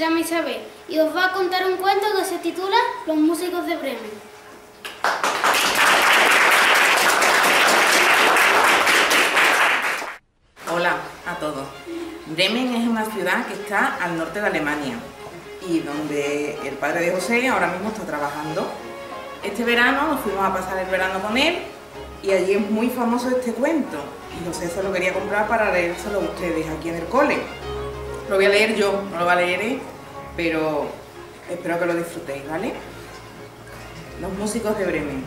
llama Isabel y os va a contar un cuento que se titula Los músicos de Bremen. Hola a todos. Bremen es una ciudad que está al norte de Alemania y donde el padre de José ahora mismo está trabajando. Este verano nos fuimos a pasar el verano con él y allí es muy famoso este cuento y José se lo quería comprar para leérselo a ustedes aquí en el cole. Lo voy a leer yo, no lo va a leer él, pero espero que lo disfrutéis, ¿vale? Los músicos de Bremen.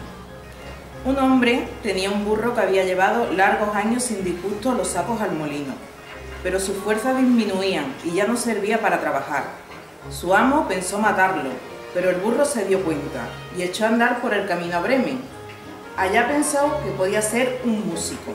Un hombre tenía un burro que había llevado largos años sin disgusto los sacos al molino, pero sus fuerzas disminuían y ya no servía para trabajar. Su amo pensó matarlo, pero el burro se dio cuenta y echó a andar por el camino a Bremen. Allá pensó que podía ser un músico.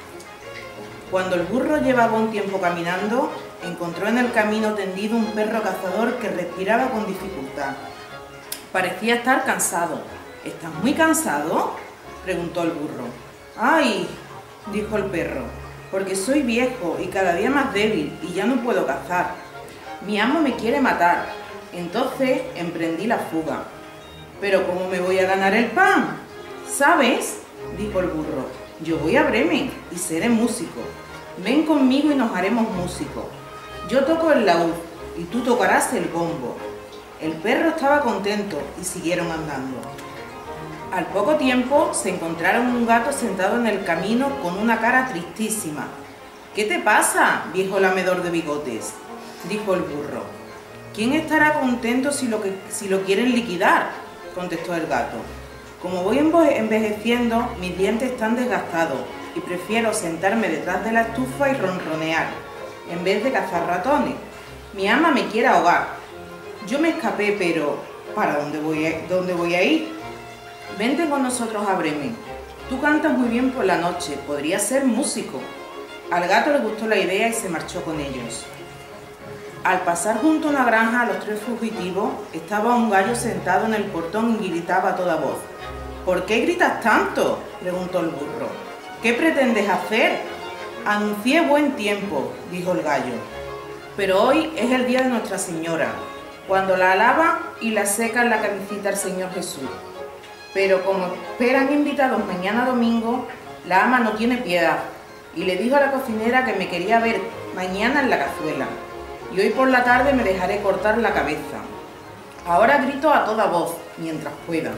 Cuando el burro llevaba un tiempo caminando, encontró en el camino tendido un perro cazador que respiraba con dificultad. Parecía estar cansado. ¿Estás muy cansado?, preguntó el burro. «¡Ay!», dijo el perro, «porque soy viejo y cada día más débil y ya no puedo cazar. Mi amo me quiere matar». Entonces emprendí la fuga. «¿Pero cómo me voy a ganar el pan?». «¿Sabes?», dijo el burro, «yo voy a Bremen y seré músico. Ven conmigo y nos haremos músicos. Yo toco el laúd y tú tocarás el bombo». El perro estaba contento y siguieron andando. Al poco tiempo se encontraron un gato sentado en el camino con una cara tristísima. «¿Qué te pasa, viejo lamedor de bigotes?», dijo el burro. «¿Quién estará contento si lo quieren liquidar?», contestó el gato. «Como voy envejeciendo, mis dientes están desgastados y prefiero sentarme detrás de la estufa y ronronear, en vez de cazar ratones. Mi ama me quiere ahogar. Yo me escapé, pero ¿para dónde voy a ir? Vente con nosotros a Bremen. Tú cantas muy bien por la noche, podrías ser músico». Al gato le gustó la idea y se marchó con ellos. Al pasar junto a una granja a los tres fugitivos, estaba un gallo sentado en el portón y gritaba a toda voz. «¿Por qué gritas tanto?», preguntó el burro. «¿Qué pretendes hacer?». «Anuncié buen tiempo», dijo el gallo. «Pero hoy es el día de Nuestra Señora, cuando la alaban y la secan la cabecita al Señor Jesús. Pero como esperan invitados mañana domingo, la ama no tiene piedad y le dijo a la cocinera que me quería ver mañana en la cazuela. Y hoy por la tarde me dejaré cortar la cabeza. Ahora grito a toda voz, mientras pueda».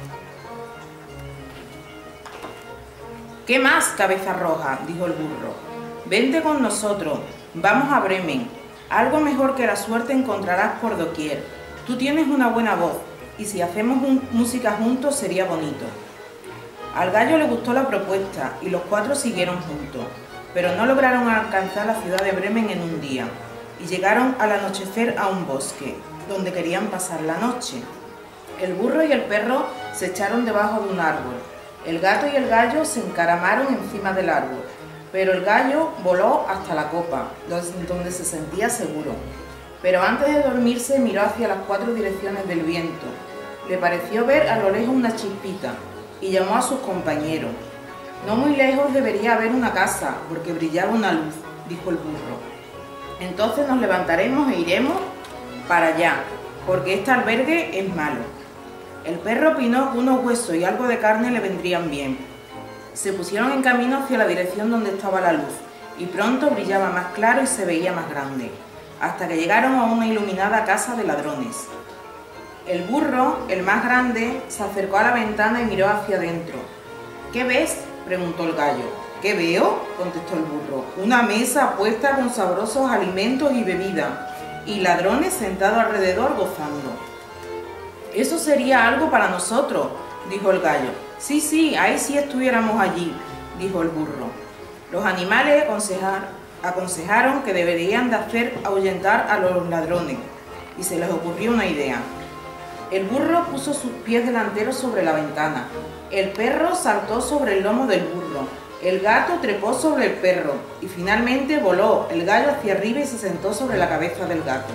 «¿Qué más, cabeza roja?», dijo el burro. «Vente con nosotros, vamos a Bremen. Algo mejor que la suerte encontrarás por doquier. Tú tienes una buena voz, y si hacemos música juntos sería bonito». Al gallo le gustó la propuesta y los cuatro siguieron juntos, pero no lograron alcanzar la ciudad de Bremen en un día, y llegaron al anochecer a un bosque, donde querían pasar la noche. El burro y el perro se echaron debajo de un árbol. El gato y el gallo se encaramaron encima del árbol, pero el gallo voló hasta la copa, donde se sentía seguro. Pero antes de dormirse miró hacia las cuatro direcciones del viento. Le pareció ver a lo lejos una chispita y llamó a sus compañeros. «No muy lejos debería haber una casa, porque brillaba una luz», dijo el burro. «Entonces nos levantaremos e iremos para allá, porque este albergue es malo». El perro opinó que unos huesos y algo de carne le vendrían bien. Se pusieron en camino hacia la dirección donde estaba la luz, y pronto brillaba más claro y se veía más grande, hasta que llegaron a una iluminada casa de ladrones. El burro, el más grande, se acercó a la ventana y miró hacia adentro. «¿Qué ves?», preguntó el gallo. «¿Qué veo?», contestó el burro. «Una mesa puesta con sabrosos alimentos y bebidas, y ladrones sentados alrededor gozando». «Eso sería algo para nosotros», dijo el gallo. «Sí, sí, ahí sí estuviéramos allí», dijo el burro. Los animales aconsejaron que deberían de hacer ahuyentar a los ladrones, y se les ocurrió una idea. El burro puso sus pies delanteros sobre la ventana, el perro saltó sobre el lomo del burro, el gato trepó sobre el perro, y finalmente voló el gallo hacia arriba y se sentó sobre la cabeza del gato.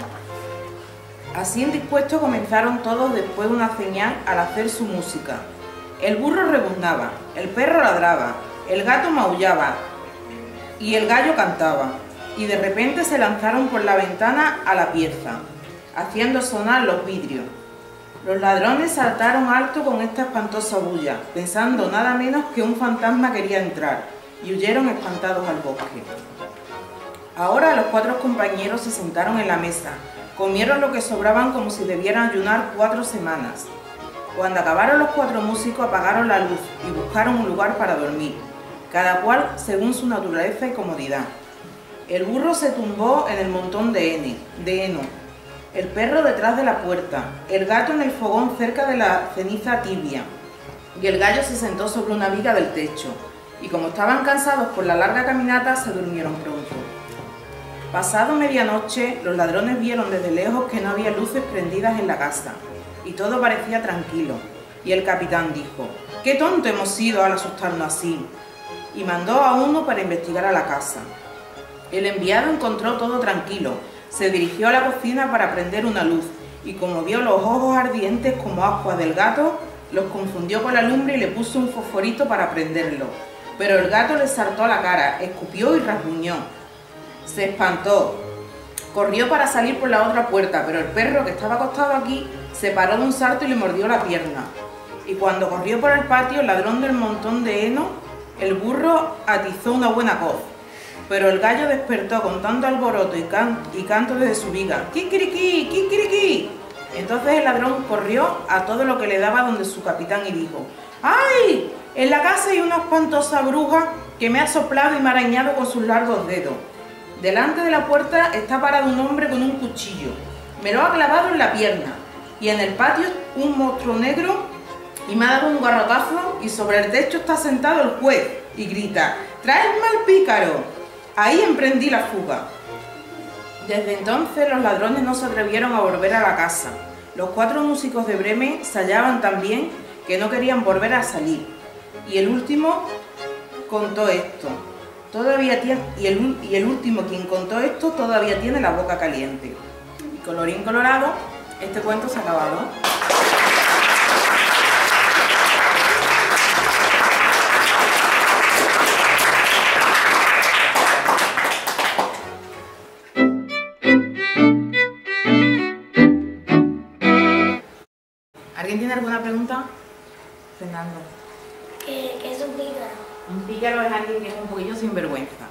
Así indispuestos comenzaron todos después de una señal al hacer su música. El burro rebuznaba, el perro ladraba, el gato maullaba y el gallo cantaba, y de repente se lanzaron por la ventana a la pieza. haciendo sonar los vidrios. Los ladrones saltaron alto con esta espantosa bulla, pensando nada menos que un fantasma quería entrar, y huyeron espantados al bosque. Ahora los 4 compañeros se sentaron en la mesa, comieron lo que sobraban como si debieran ayunar 4 semanas. Cuando acabaron los 4 músicos apagaron la luz y buscaron un lugar para dormir, cada cual según su naturaleza y comodidad. El burro se tumbó en el montón de heno, el perro detrás de la puerta, el gato en el fogón cerca de la ceniza tibia, y el gallo se sentó sobre una viga del techo, y como estaban cansados por la larga caminata, se durmieron pronto. Pasado medianoche, los ladrones vieron desde lejos que no había luces prendidas en la casa, y todo parecía tranquilo, y el capitán dijo: «¡Qué tonto hemos sido al asustarnos así!», y mandó a uno para investigar a la casa. El enviado encontró todo tranquilo, se dirigió a la cocina para prender una luz, y como vio los ojos ardientes como ascuas del gato, los confundió con la lumbre y le puso un fosforito para prenderlo. Pero el gato le saltó a la cara, escupió y rasguñó. Se espantó, corrió para salir por la otra puerta, pero el perro, que estaba acostado aquí, se paró de un salto y le mordió la pierna. Y cuando corrió por el patio, el ladrón del montón de heno, el burro atizó una buena coz. Pero el gallo despertó con tanto alboroto y canto desde su viga: «¡Kikiriki! ¡Kikiriki!». Entonces el ladrón corrió a todo lo que le daba donde su capitán y dijo: «¡Ay! En la casa hay una espantosa bruja que me ha soplado y me ha arañado con sus largos dedos. Delante de la puerta está parado un hombre con un cuchillo. Me lo ha clavado en la pierna. Y en el patio un monstruo negro y me ha dado un garrotazo, y sobre el techo está sentado el juez y grita: «¡Traedme al pícaro!». Ahí emprendí la fuga». Desde entonces los ladrones no se atrevieron a volver a la casa. Los 4 músicos de Bremen se hallaban tan bien que no querían volver a salir. Y el último contó esto. Y el último quien contó esto todavía tiene la boca caliente. Y colorín colorado, este cuento se ha acabado. ¿Alguien tiene alguna pregunta? Fernando. ¿Qué es un pícaro? Un pícaro es alguien que es un poquillo sinvergüenza.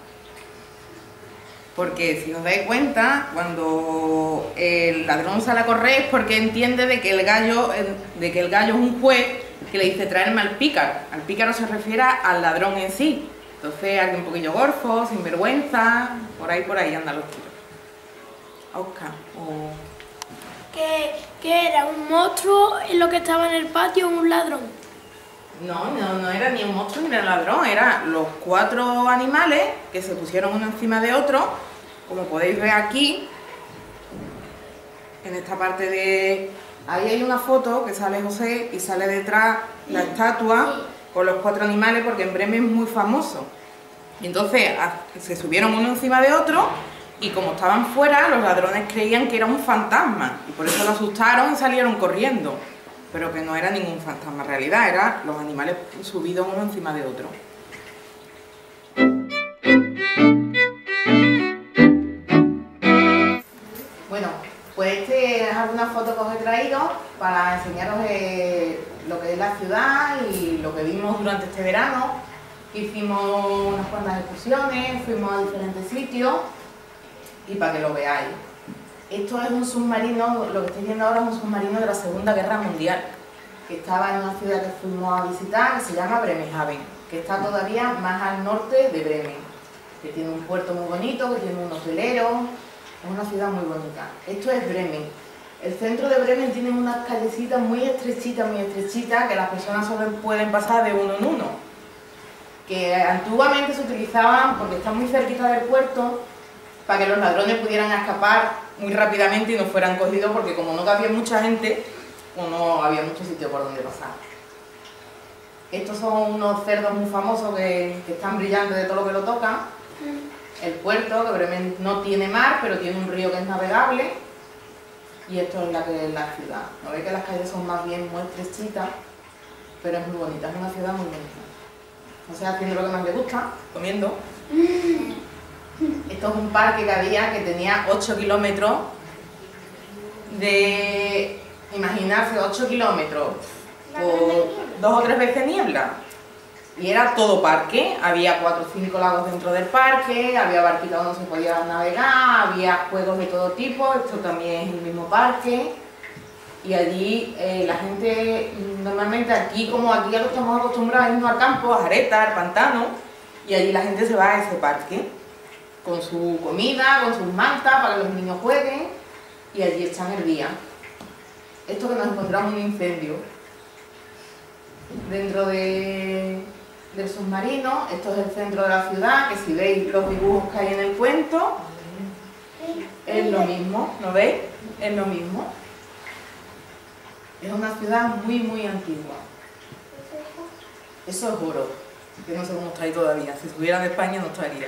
Porque si os dais cuenta, cuando el ladrón sale a correr es porque entiende de que el gallo es un juez que le dice: «Traerme al pícaro». Al pícaro se refiere al ladrón en sí. Entonces alguien un poquillo gorfo, sinvergüenza, por ahí andan los tiros. Oscar, ¿Qué era? ¿Un monstruo en lo que estaba en el patio o un ladrón? No era ni un monstruo ni un ladrón, eran los 4 animales que se pusieron uno encima de otro, como podéis ver aquí, en esta parte de... Ahí hay una foto que sale José y sale detrás la estatua con los 4 animales, porque en Bremen es muy famoso. Y entonces se subieron uno encima de otro, y como estaban fuera, los ladrones creían que era un fantasma, y por eso lo asustaron y salieron corriendo. Pero que no era ningún fantasma en realidad, eran los animales subidos uno encima de otro. Bueno, pues este es alguna foto que os he traído para enseñaros lo que es la ciudad y lo que vimos durante este verano. Hicimos unas cuantas excursiones, fuimos a diferentes sitios y para que lo veáis. Esto es un submarino, lo que estáis viendo ahora es un submarino de la Segunda Guerra Mundial, que estaba en una ciudad que fuimos a visitar, que se llama Bremerhaven, que está todavía más al norte de Bremen, que tiene un puerto muy bonito, que tiene un hotelero, es una ciudad muy bonita. Esto es Bremen. El centro de Bremen tiene unas callecitas muy estrechitas, que las personas solo pueden pasar de uno en uno, que antiguamente se utilizaban porque está muy cerquita del puerto, para que los ladrones pudieran escapar muy rápidamente y no fueran cogidos, porque como no cabía mucha gente, pues no había mucho sitio por donde pasar. Estos son unos cerdos muy famosos que están brillando de todo lo que lo tocan. El puerto, que Bremen no tiene mar, pero tiene un río que es navegable. Y esto es la ciudad. ¿No veis que las calles son más bien muy estrechitas? Pero es muy bonita, es una ciudad muy bonita. O sea, haciendo lo que más le gusta, comiendo. Esto es un parque que había, que tenía 8 kilómetros de imaginarse 8 kilómetros por 2 o 3 veces niebla. Y era todo parque, había 4 o 5 lagos dentro del parque, había barquitos donde se podía navegar, había juegos de todo tipo, esto también es el mismo parque. Y allí la gente, normalmente aquí, como aquí estamos acostumbrados a irnos al campo, a Jareta, al pantano, y allí la gente se va a ese parque, con su comida, con sus mantas, para que los niños jueguen, y allí echan el día. Esto que nos encontramos un incendio dentro del submarino, esto es el centro de la ciudad, que si veis los dibujos que hay en el cuento, es lo mismo, ¿lo veis? Es lo mismo. Es una ciudad muy, muy antigua. Eso es oro, que no sé cómo está ahí todavía. Si estuviera en España no estaría.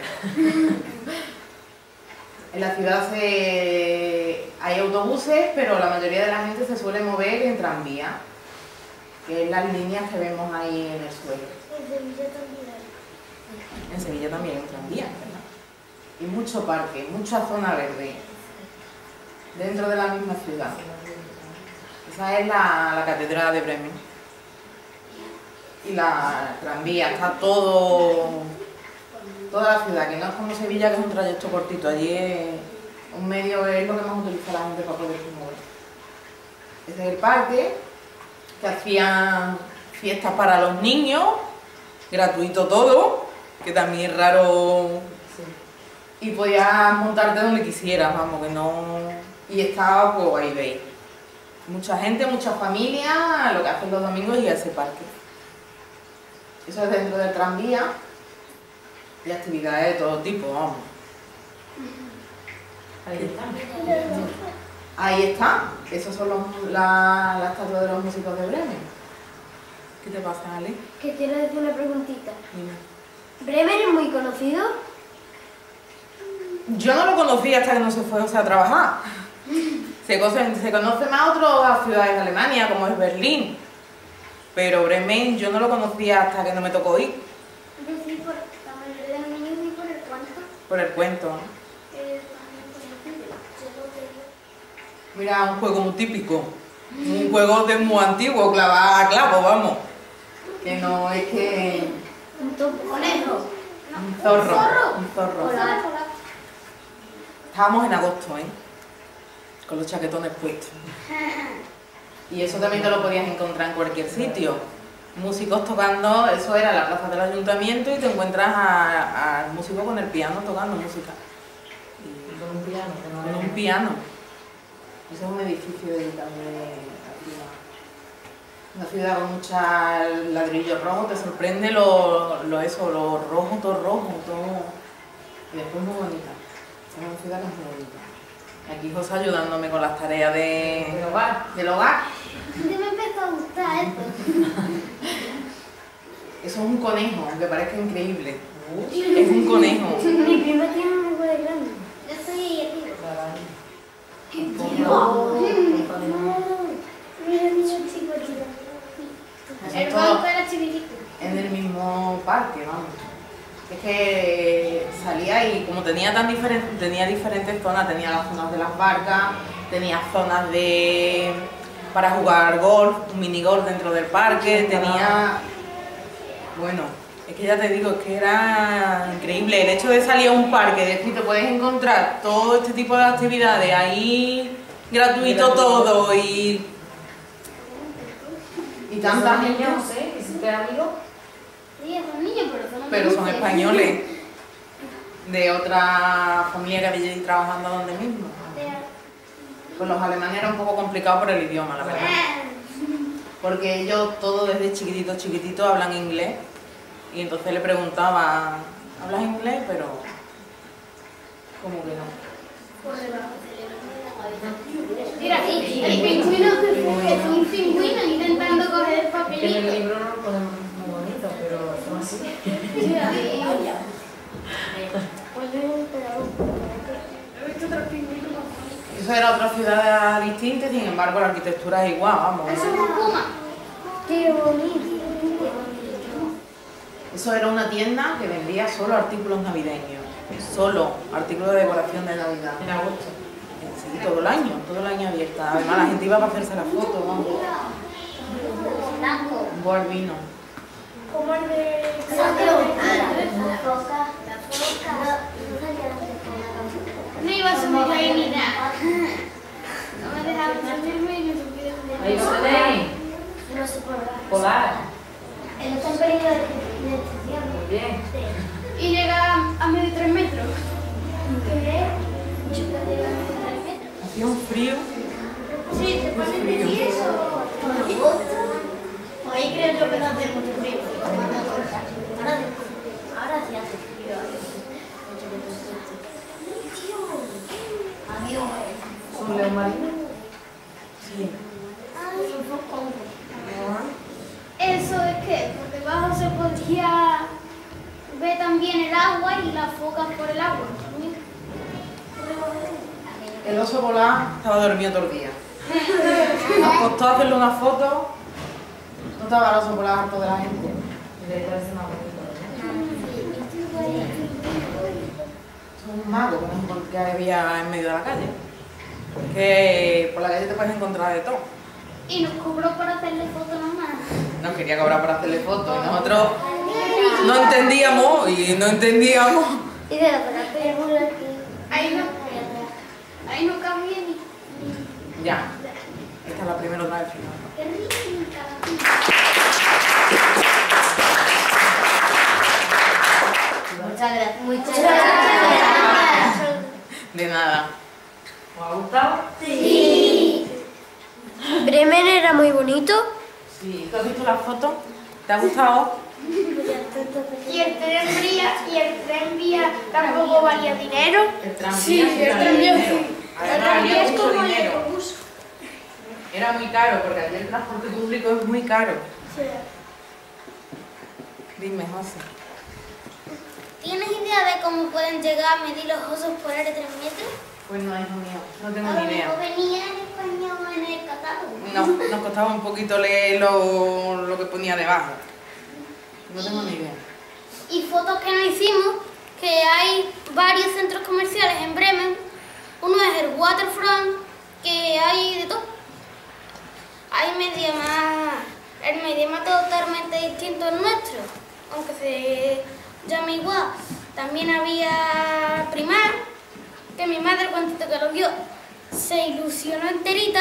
En la ciudad hay autobuses, pero la mayoría de la gente se suele mover en tranvía, que es las líneas que vemos ahí en el suelo. En Sevilla también hay un tranvía, ¿verdad? Y mucho parque, mucha zona verde, dentro de la misma ciudad. Esa es la catedral de Bremen. Y la tranvía, está toda la ciudad, que no es como Sevilla, que es un trayecto cortito. Allí un medio es lo que más utiliza la gente para poder mover. Ese es el parque, que hacían fiestas para los niños, gratuito todo, que también es raro. Y podías montarte donde quisieras, vamos, que no... Y estaba, pues ahí veis. Mucha gente, muchas familias, lo que hacen los domingos es ir a ese parque. Eso es dentro del tranvía y actividades de todo tipo, vamos. Ahí está. Esos son las estatuas de los músicos de Bremen. ¿Qué te pasa, Ale? Que quiero decir una preguntita. Dime. ¿Bremen es muy conocido? Yo no lo conocí hasta que no se fue a trabajar. Se conoce más otras ciudades de Alemania, como es Berlín. Pero Bremen yo no lo conocía hasta que no me tocó ir. Yo fui por la mayoría de los niños fui por el cuento. Por el cuento. Mira, un juego muy típico. Un juego muy antiguo, clavar a clavo, vamos. Que no es que... Un conejo. Un zorro. Un zorro. Polar. Estábamos en agosto, ¿eh? Con los chaquetones puestos. Y eso también te lo podías encontrar en cualquier sitio. Músicos tocando, eso era la plaza del ayuntamiento y te encuentras al músico con el piano tocando música. Y Con un piano. con un piano. Eso es un edificio dedicado arriba. Una ciudad con muchos ladrillos rojos, te sorprende lo rojo, todo rojo, todo. Y después muy bonita. Es una ciudad que es muy bonita. Aquí José ayudándome con las tareas del hogar. Ya me empezó a gustar esto. Eso es un conejo, aunque parezca increíble. Es un conejo. Mi prima tiene un huevo grande. Yo estoy arriba. ¡Qué tío! Mira, niño chiquitito. El banco era chiquitito. En el mismo parque, vamos. Es que salía y como tenía diferentes zonas, tenía las zonas de las barcas, tenía zonas para jugar golf, un minigolf dentro del parque, tenía... Bueno, es que ya te digo, es que era increíble. El hecho de salir a un parque, de decir, te puedes encontrar todo este tipo de actividades ahí, gratuito todo y tanta gente. No sé, ¿hiciste amigos? Sí, son niños, Pero son españoles, de otra familia que había allí trabajando donde mismo. Pues los alemanes era un poco complicado por el idioma, la verdad. Porque ellos todos desde chiquitito hablan inglés. Y entonces le preguntaba, ¿hablas inglés? Pero, ¿cómo que no? Mira, el pingüino es un pingüino intentando coger el Que en el papelito. libro no lo ponemos muy bonito, pero son así. Mira, Eso era otra ciudad distinta, sin embargo la arquitectura es igual, vamos. eso es un puma. Qué bonito. Eso era una tienda que vendía solo artículos navideños. Solo artículos de decoración de Navidad. En agosto. Sí. todo el año abierta. Además la gente iba para hacerse la foto, vamos. Un buen vino. Como el de... La foca. No iba a subir ahí ni nada. No me dejaba subirme y me subí de Ahí lo tenéis. No se podrá. Polar. El otro periodo de estación. Muy bien. Y llega a medio 3 metros. ¿Qué? Yo puedo llegar a medio 3 metros. Hacía un frío. Sí, te pones de 10 o ahí creo yo que no hace mucho frío. Ahora sí hace frío. Adiós. ¿Un león marino? Sí. ¿Eso es qué? Porque debajo se podía ver también el agua y las focas por el agua. El oso polar estaba dormido todo el día. Nos costó hacerle una foto. No estaba el oso polar harto de la gente. Debe ser más bonito, Es un mago que había en medio de la calle. Que por la calle te puedes encontrar de todo. Y nos cobró por hacerle fotos nomás. Nos quería cobrar por hacerle fotos y nosotros no entendíamos y no entendíamos. Y de la película aquí. Ahí no cabía ni. Ya. Esta es la primera otra vez final. ¡Qué rica! Muchas gracias. Muchas gracias. De nada. ¿Os ha gustado? Sí. Bremen era muy bonito. Sí. ¿Tú has visto la foto? ¿Te ha gustado? Y el tren vía tampoco valía dinero. El tranvía Sí, el tranvía sí. Además, valía mucho dinero. Era muy caro porque aquí el transporte público es muy caro. Dime, José. ¿Tienes idea de cómo pueden llegar a medir los osos polares 3 metros? Pues no, hijo mío, no tengo A lo ni idea. mejor venía en español en el catálogo. No, nos costaba un poquito leer lo que ponía debajo. No tengo ni idea. Y fotos que nos hicimos, que hay varios centros comerciales en Bremen. Uno es el Waterfront, que hay de todo. Hay el Mediamarkt totalmente distinto al nuestro, aunque se llame igual. También había Primar, que mi madre cuando que lo vio se ilusionó enterita.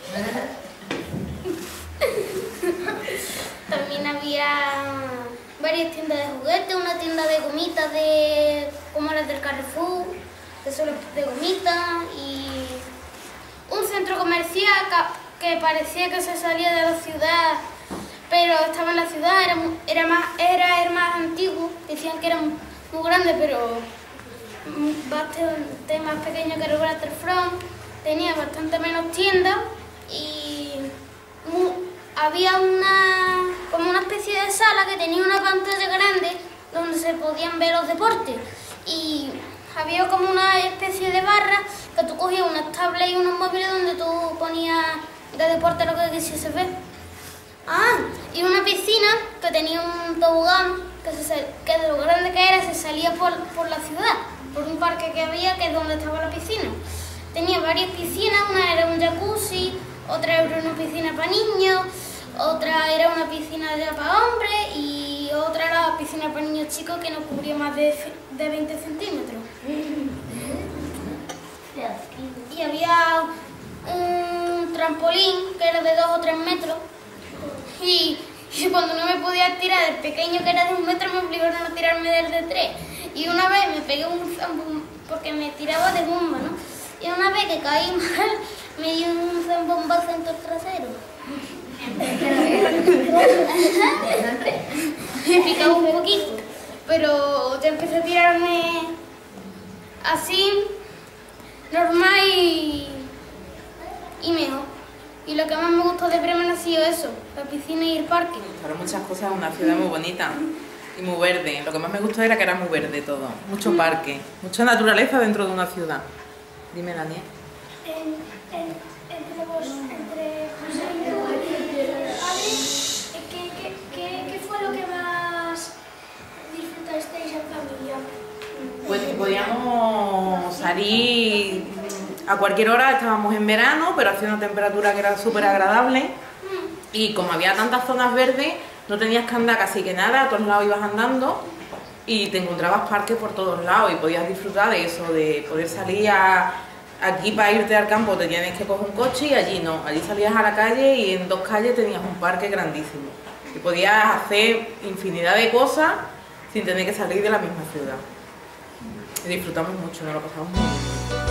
También había varias tiendas de juguetes, una tienda de gomitas como las del Carrefour, que solo de gomitas, y un centro comercial que parecía que se salía de la ciudad, pero estaba en la ciudad, era más antiguo, decían que era muy grande, pero bastante más pequeño que el Waterfront, tenía bastante menos tiendas y había como una especie de sala que tenía una pantalla grande donde se podían ver los deportes y había como una especie de barra que tú cogías unas tablets y unos móviles donde tú ponías de deporte lo que quisieses ver. Y una piscina que tenía un tobogán que de lo grande que era se salía por la ciudad, por un parque que había que es donde estaba la piscina. Tenía varias piscinas, una era un jacuzzi, otra era una piscina para niños, otra era una piscina ya para hombres y otra era la piscina para niños chicos que no cubría más de 20 centímetros. Y había un trampolín que era de 2 o 3 metros y cuando no me podía tirar del pequeño que era de 1 metro me obligaron a tirarme del de 3 y una vez me pegué un zambombazo porque me tiraba de bomba, ¿no? Y una vez que caí mal me dio un zambombazo en todo el trasero. Me picaba un poquito, pero ya empecé a tirarme así, normal y mejor. Y lo que más me gustó de Bremen ha sido eso, la piscina y el parque. Claro, muchas cosas, una ciudad muy bonita y muy verde. Lo que más me gustó era que era muy verde todo, mucho parque, mucha naturaleza dentro de una ciudad. Dime, Daniel. Entre José y tú, ¿qué fue lo que más disfrutasteis en familia? Pues podíamos salir A cualquier hora estábamos en verano, pero hacía una temperatura que era súper agradable y como había tantas zonas verdes, no tenías que andar casi que nada, a todos lados ibas andando y te encontrabas parques por todos lados y podías disfrutar de eso, de poder salir aquí para irte al campo te tienes que coger un coche y allí no, allí salías a la calle y en 2 calles tenías un parque grandísimo y podías hacer infinidad de cosas sin tener que salir de la misma ciudad. Y disfrutamos mucho, nos lo pasamos muy bien.